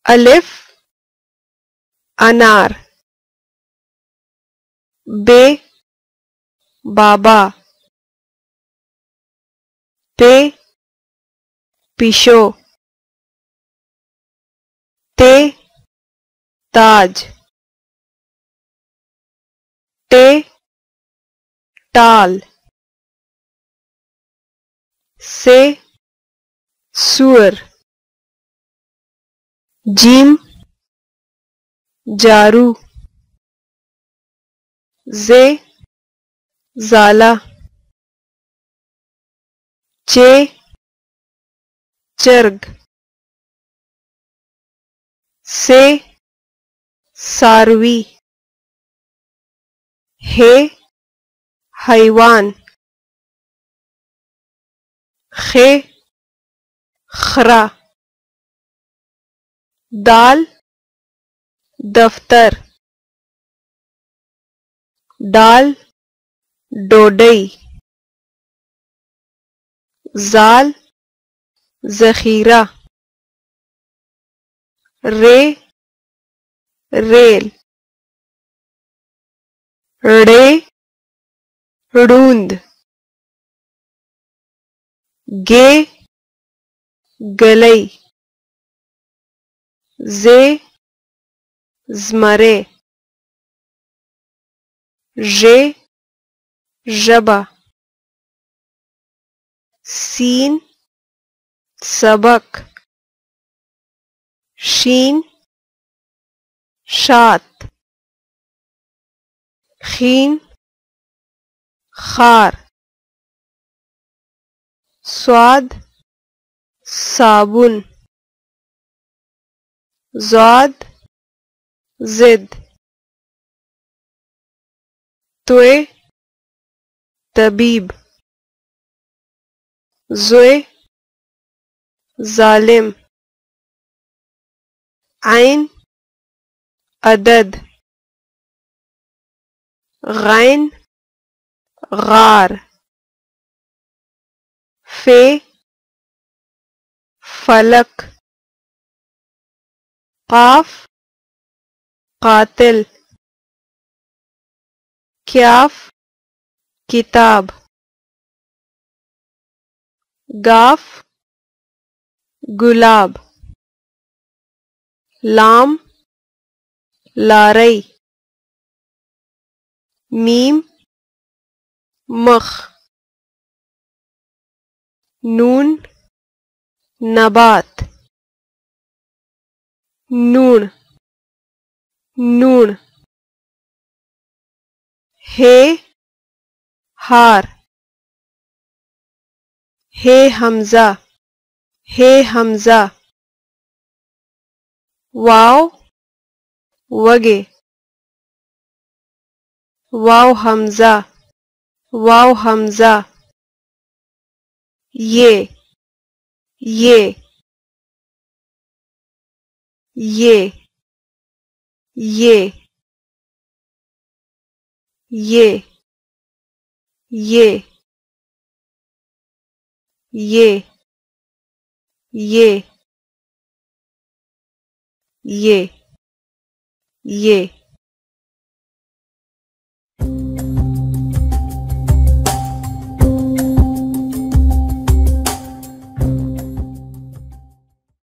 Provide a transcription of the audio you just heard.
अलिफ अनार, बे बाबा, पे पिशो, ते ताज, टे टाल, से सुअर, जीम जारू, जे जाला, चे चर्ग, से सारवी, हे हैवान, खे खरा, दाल दफ्तर, डाल डोडई, जाल जखीरा, रे रेल, ड़े ड़ूंद, गे गलई, जे ज़मरे, जे जबा, सीन सबक, शीन शात, खीन खार, स्वाद साबुन, ज़ाद जिद, तुए तबीब, जुए जालिम, आइन अदद, गैन गार, फे फलक, काफ कातिल, क्याफ किताब, गाफ गुलाब, लाम लारई, मीम मख, नून नबात, नून नून, हे हार, हे हमजा, हे हमजा, वाव वगे, वाव हमजा, वाव हमजा, ये ये ये ये ये ये ये ये ये ये